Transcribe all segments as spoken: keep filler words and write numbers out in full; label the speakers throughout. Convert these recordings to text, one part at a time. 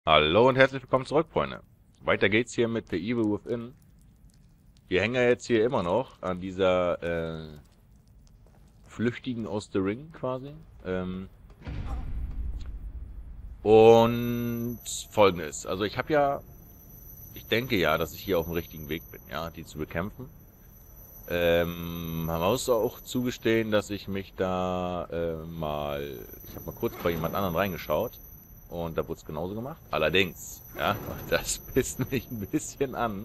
Speaker 1: Hallo und herzlich willkommen zurück, Freunde. Weiter geht's hier mit The Evil Within. Wir hängen ja jetzt hier immer noch an dieser äh, Flüchtigen aus The Ring quasi. Ähm, und folgendes. Also ich habe ja, ich denke ja, dass ich hier auf dem richtigen Weg bin, ja, die zu bekämpfen. Ähm, man muss auch zugestehen, dass ich mich da äh, mal, ich habe mal kurz bei jemand anderen reingeschaut. Und da wurde es genauso gemacht. Allerdings, ja, das pisst mich ein bisschen an.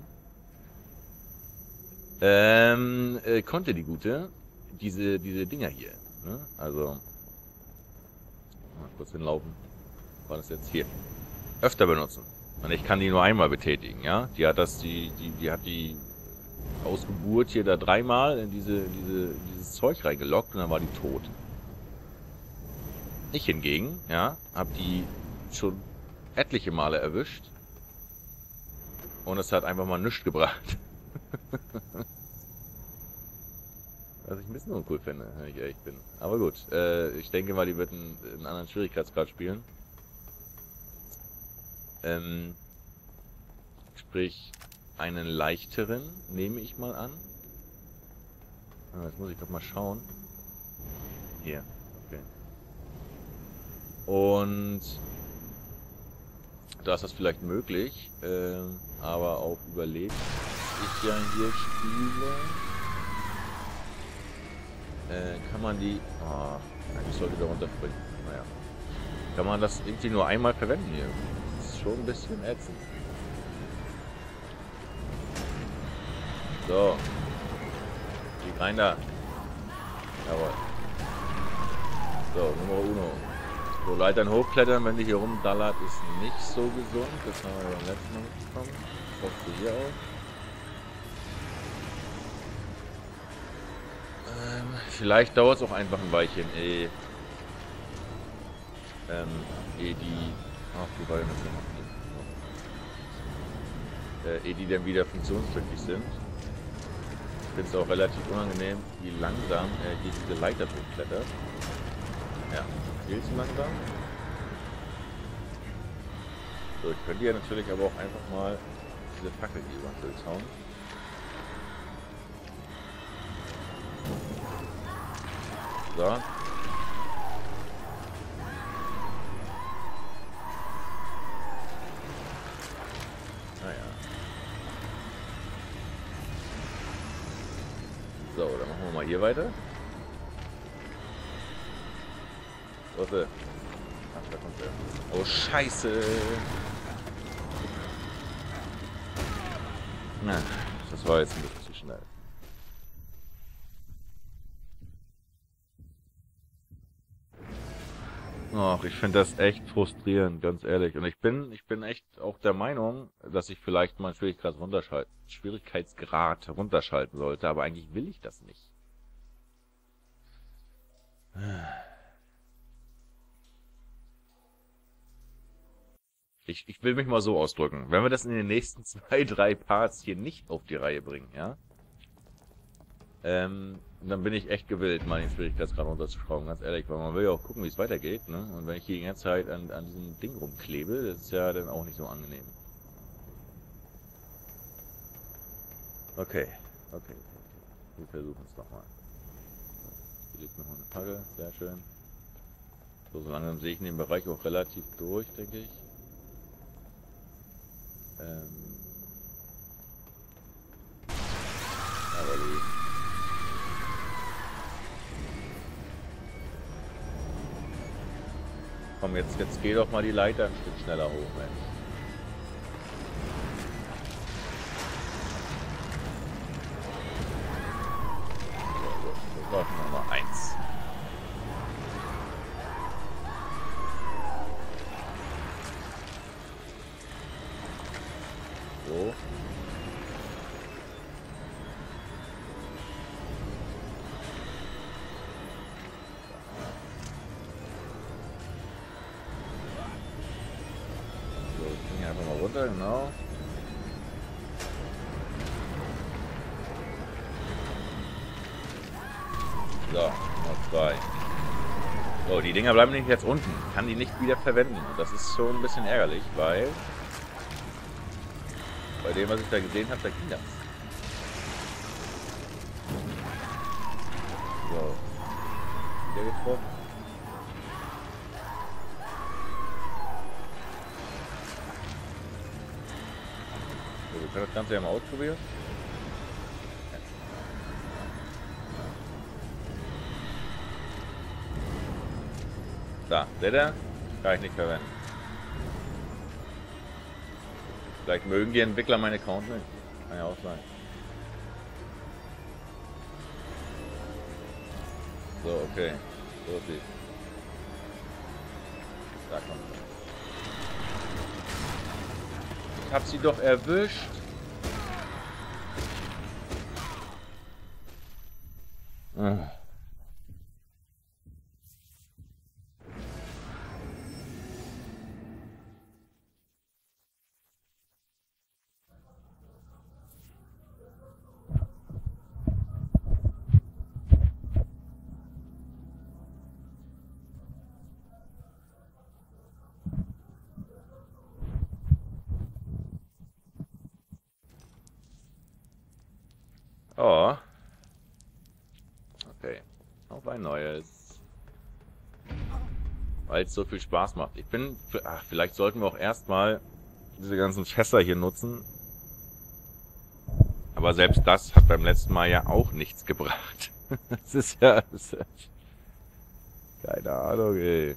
Speaker 1: Ähm, äh, konnte die Gute diese, diese Dinger hier, ne? Also, mal kurz hinlaufen. War das jetzt hier? Öfter benutzen. Und ich kann die nur einmal betätigen, ja? Die hat das, die, die, die hat die aus Geburt hier da dreimal in diese, diese, dieses Zeug reingelockt und dann war die tot. Ich hingegen, ja, hab die schon etliche Male erwischt. Und es hat einfach mal nichts gebracht. Was ich ein bisschen uncool finde, wenn ich ehrlich bin. Aber gut, äh, ich denke mal, die wird einen, einen anderen Schwierigkeitsgrad spielen. Ähm, sprich, einen leichteren, nehme ich mal an. Ah, jetzt muss ich doch mal schauen. Hier, okay. Und da ist das vielleicht möglich, äh, aber auch überlebt ich ja hier spiele. Äh, kann man die... Oh, ich sollte da runterspringen. Naja. Kann man das irgendwie nur einmal verwenden hier? Das ist schon ein bisschen ätzend. So. Flieg rein da. Jawohl. So, Nummer uno. So, Leitern hochklettern, wenn die hier rumdallert, ist nicht so gesund. Das haben wir beim letzten Mal mitbekommen. Tropfst du hier auf? Ähm, vielleicht dauert es auch einfach ein Weilchen, eh, ähm, eh die, ach, die Beine äh, eh die dann wieder funktionstüchtig sind. Ich finde es auch relativ unangenehm, wie langsam äh, hier diese Leiter hochklettert. Ja, viel zu langsam. So, ich könnte ja natürlich aber auch einfach mal diese Fackel hier über den Pilz hauen. So. Naja. So, dann machen wir mal hier weiter. Warte. Ach, da kommt der. Oh, Scheiße. Na, das war jetzt ein bisschen zu schnell. Ach, ich finde das echt frustrierend, ganz ehrlich. Und ich bin, ich bin echt auch der Meinung, dass ich vielleicht meinen Schwierigkeitsgrad runterschalten, Schwierigkeitsgrad runterschalten sollte, aber eigentlich will ich das nicht. Ich, ich will mich mal so ausdrücken. Wenn wir das in den nächsten zwei, drei Parts hier nicht auf die Reihe bringen, ja? Ähm, dann bin ich echt gewillt, mal den Schwierigkeitsgrad runterzuschrauben, ganz ehrlich, weil man will ja auch gucken, wie es weitergeht, ne? Und wenn ich hier die ganze Zeit an, an diesem Ding rumklebe, das ist ja dann auch nicht so angenehm. Okay, okay, okay. Wir versuchen es nochmal. Hier liegt noch eine Fackel, sehr schön. So, so langsam sehe ich in dem Bereich auch relativ durch, denke ich. Ähm. Aber die. Komm, jetzt, jetzt geh doch mal die Leiter ein Stück schneller hoch, Mensch. Das war schon Nummer eins. So. So, ich bringe einfach mal runter, genau. So, Nummer zwei. So, die Dinger bleiben nämlich jetzt unten. Ich kann die nicht wieder verwenden. Und das ist schon ein bisschen ärgerlich, weil bei dem, was ich da gesehen habe, da ging das. So. Wieder getroffen. So, wir können das Ganze ja mal ausprobieren. Da, seht ihr? Kann ich nicht verwenden. Vielleicht mögen die Entwickler meine Account nicht. Kann ja auch sein. So, okay. So sieht. Da kommt er. Ich hab sie doch erwischt. Ah. Oh. Okay. Auf ein neues. Weil es so viel Spaß macht. Ich bin... Ach, vielleicht sollten wir auch erstmal diese ganzen Fässer hier nutzen. Aber selbst das hat beim letzten Mal ja auch nichts gebracht. Das ist ja... Das ist ja keine Ahnung, ey.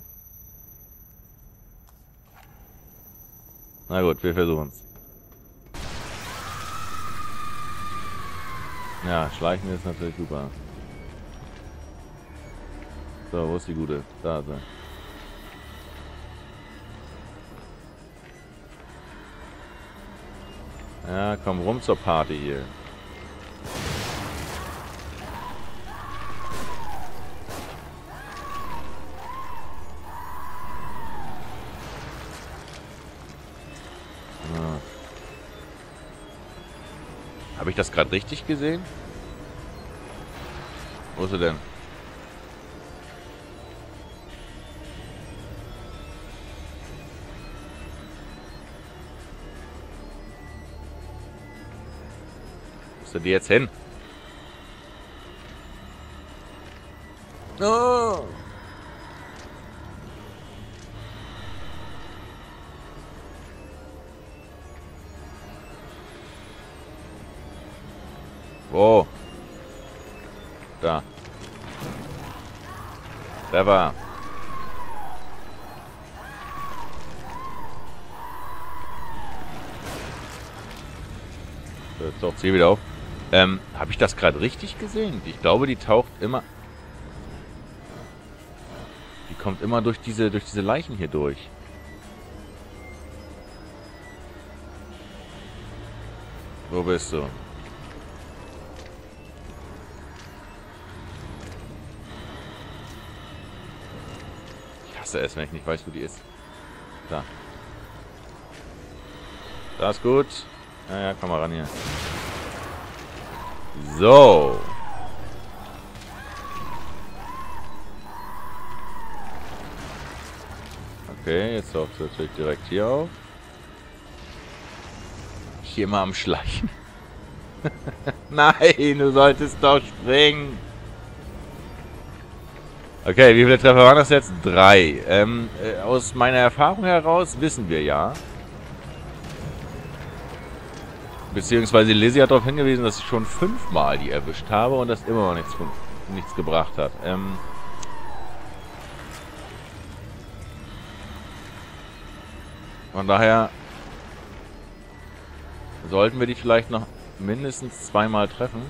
Speaker 1: Na gut, wir versuchen's. Ja, schleichen ist natürlich super. So, wo ist die gute? Da ist sie. Ja, komm rum zur Party hier. Ja. Habe ich das gerade richtig gesehen? Wo ist sie denn? Wo ist denn die jetzt hin? Oh! Wo? Da. Der war. So, jetzt taucht sie wieder auf. Ähm, habe ich das gerade richtig gesehen? Ich glaube, die taucht immer... Die kommt immer durch diese, durch diese Leichen hier durch. Wo bist du? Ich hasse es, wenn ich nicht weiß, wo die ist. Da. Das ist gut. Ja, ja, komm mal ran hier. So. Okay, jetzt taucht es natürlich direkt hier auf. Hier mal am Schleichen. Nein, du solltest doch springen. Okay, wie viele Treffer waren das jetzt? Drei. Ähm, äh, aus meiner Erfahrung heraus wissen wir ja. Beziehungsweise Lizzie hat darauf hingewiesen, dass ich schon fünfmal die erwischt habe und das immer noch nichts, nichts gebracht hat. Ähm, von daher sollten wir die vielleicht noch mindestens zweimal treffen.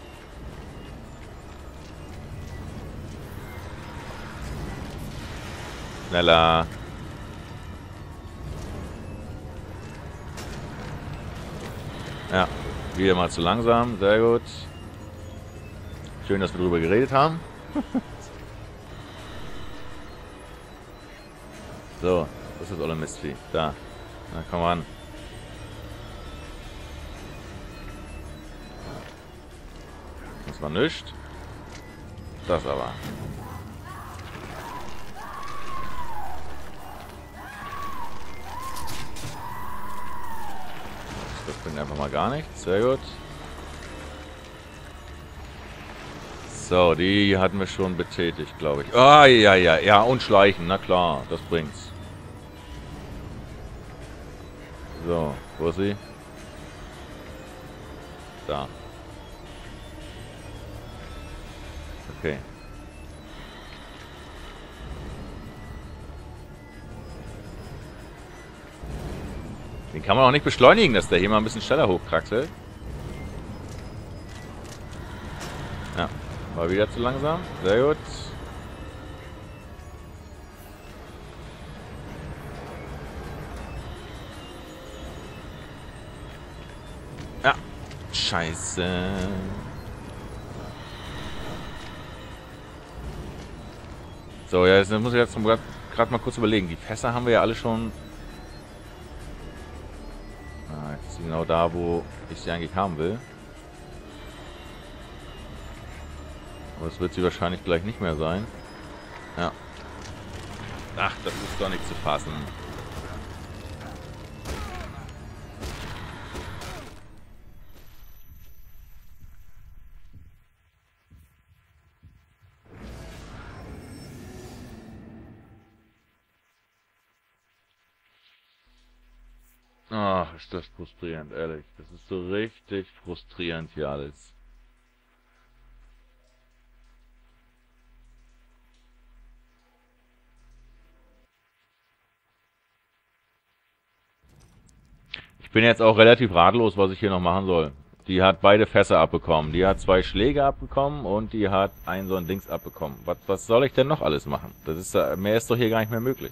Speaker 1: Schneller. Ja, wieder mal zu langsam. Sehr gut. Schön, dass wir drüber geredet haben. So, das ist alle Mistvieh. Da. Na, komm ran. Das war nichts. Das aber. Das bringt einfach mal gar nichts. Sehr gut. So, die hatten wir schon betätigt, glaube ich. Ah, ja, ja, ja. Und schleichen. Na klar, das bringt's. So, wo ist sie? Da. Okay. Den kann man auch nicht beschleunigen, dass der hier mal ein bisschen schneller hochkraxelt. Ja, war wieder zu langsam. Sehr gut. Ja, scheiße. So, ja, jetzt muss ich jetzt gerade mal kurz überlegen. Die Fässer haben wir ja alle schon... Ah, jetzt ist sie genau da, wo ich sie eigentlich haben will. Aber das wird sie wahrscheinlich gleich nicht mehr sein. Ja. Ach, das ist doch nicht zu fassen. Ach, ist das frustrierend, ehrlich. Das ist so richtig frustrierend hier alles. Ich bin jetzt auch relativ ratlos, was ich hier noch machen soll. Die hat beide Fässer abbekommen. Die hat zwei Schläge abbekommen und die hat ein so ein Dings abbekommen. Was, was soll ich denn noch alles machen? Das ist, mehr ist doch hier gar nicht mehr möglich.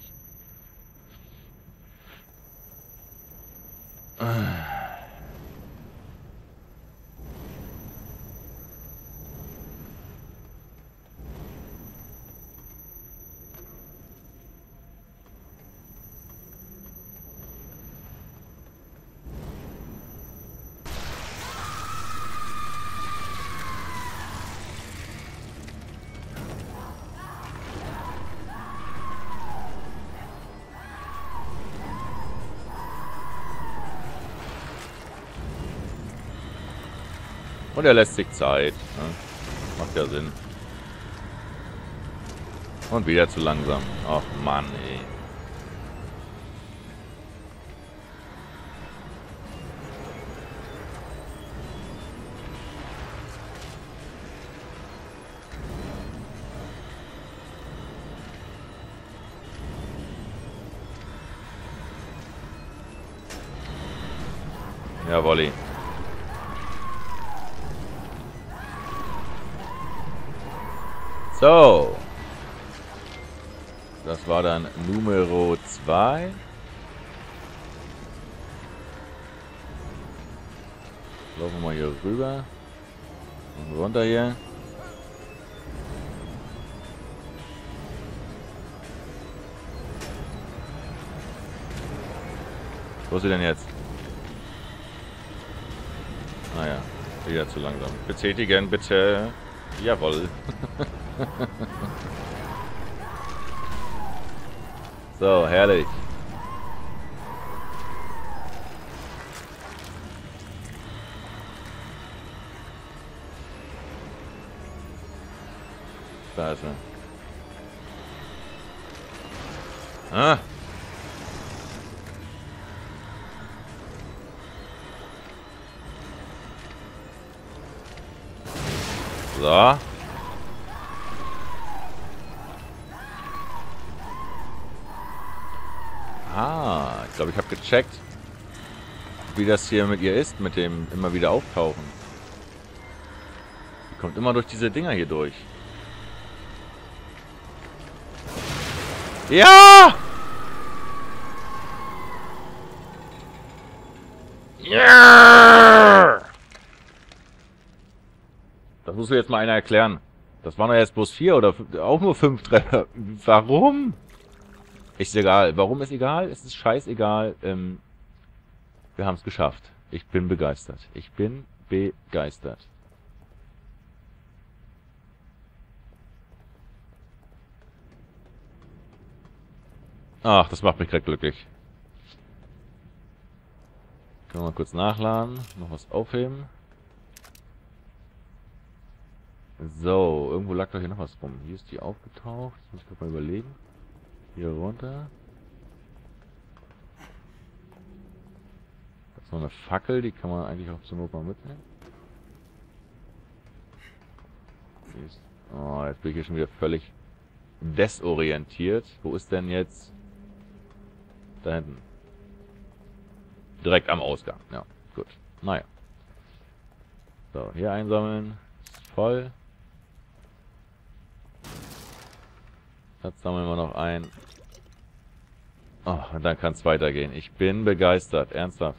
Speaker 1: Und er lässt sich Zeit. Ne? Macht ja Sinn. Und wieder zu langsam. Ach Mann, ey. Jawolli. So. Das war dann Numero zwei. Laufen wir mal hier rüber. Und runter hier. Wo ist sie denn jetzt? Naja, wieder zu langsam. Betätigen, bitte. Jawohl. So, herrlich. Da ist er. Ah. So. Ah, ich glaube, ich habe gecheckt, wie das hier mit ihr ist, mit dem immer wieder auftauchen. Die kommt immer durch diese Dinger hier durch. Ja! Ja! Das muss mir jetzt mal einer erklären. Das waren doch jetzt bloß vier oder auch nur fünf Treffer. Warum? Ist egal. Warum ist egal? Es ist scheißegal. Ähm, wir haben es geschafft. Ich bin begeistert. Ich bin begeistert. Ach, das macht mich gerade glücklich. Können wir mal kurz nachladen. Noch was aufheben. So, irgendwo lag doch hier noch was rum. Hier ist die aufgetaucht. Das muss ich mal überlegen. Hier runter. Das ist noch eine Fackel, die kann man eigentlich auch zur Not mal mitnehmen. Ist, oh, jetzt bin ich hier schon wieder völlig desorientiert. Wo ist denn jetzt? Da hinten. Direkt am Ausgang. Ja, gut. Naja. So, hier einsammeln. Ist voll. Jetzt sammeln wir noch ein. Oh, und dann kann es weitergehen. Ich bin begeistert. Ernsthaft.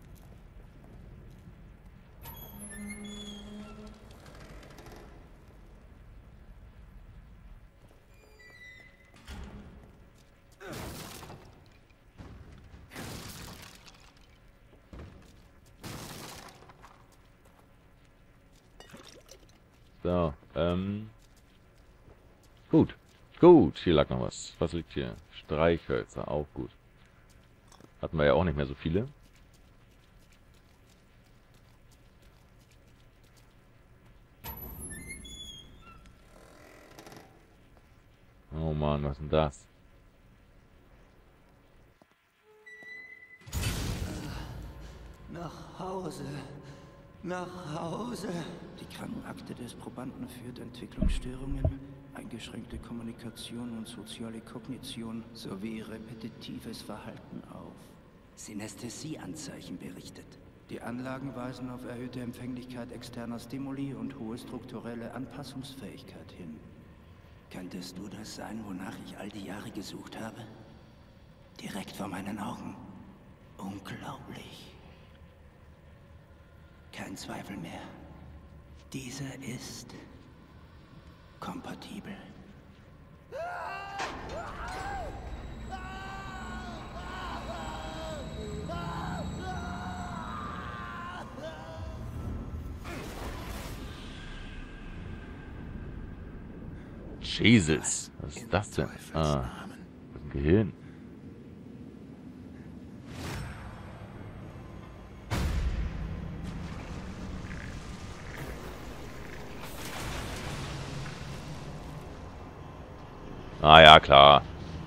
Speaker 1: So, ähm. Gut. Gut, hier lag noch was. Was liegt hier? Streichhölzer, auch gut. Hatten wir ja auch nicht mehr so viele. Oh Mann, was ist denn das?
Speaker 2: Nach Hause. Nach Hause. Die Krankenakte des Probanden führt Entwicklungsstörungen, eingeschränkte Kommunikation und soziale Kognition sowie repetitives Verhalten auf.
Speaker 3: Synästhesieanzeichen berichtet.
Speaker 2: Die Anlagen weisen auf erhöhte Empfänglichkeit externer Stimuli und hohe strukturelle Anpassungsfähigkeit hin.
Speaker 3: Könntest du das sein, wonach ich all die Jahre gesucht habe? Direkt vor meinen Augen. Unglaublich. Kein Zweifel mehr. Dieser ist kompatibel.
Speaker 1: Jesus, was ist das denn? Ah, das ist ein Gehirn. Ah ja, klar.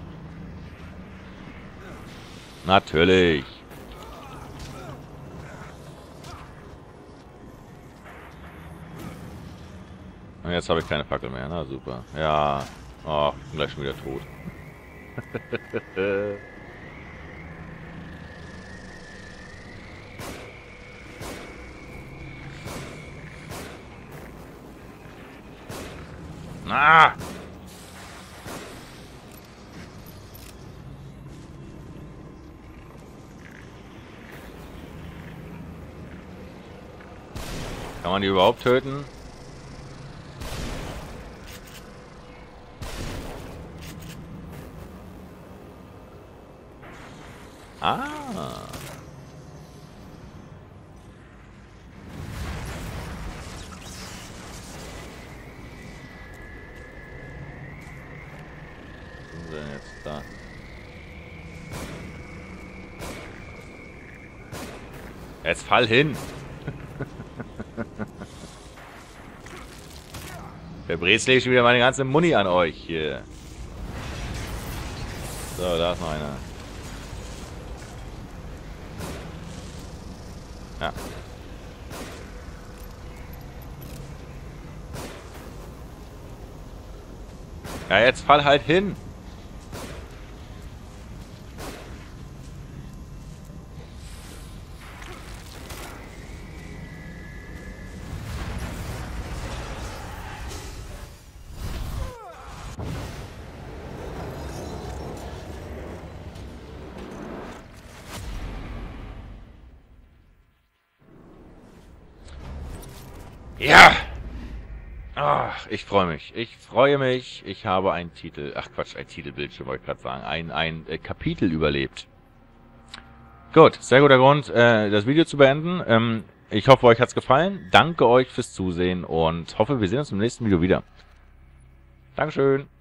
Speaker 1: Natürlich. Und jetzt habe ich keine Fackel mehr. Na super. Ja. Oh, bin gleich schon wieder tot. Ah! Kann man die überhaupt töten? Ah. Was ist denn jetzt da? Jetzt fall hin! Verbrezle ich schon wieder meine ganze Muni an euch hier. So, da ist noch einer. Ja. Ja, jetzt fall halt hin. Ja! Ach, ich freue mich. Ich freue mich. Ich habe einen Titel. Ach Quatsch, ein Titelbildschirm wollte ich gerade sagen. Ein, ein äh, Kapitel überlebt. Gut, sehr guter Grund, äh, das Video zu beenden. Ähm, ich hoffe, euch hat's gefallen. Danke euch fürs Zusehen und hoffe, wir sehen uns im nächsten Video wieder. Dankeschön.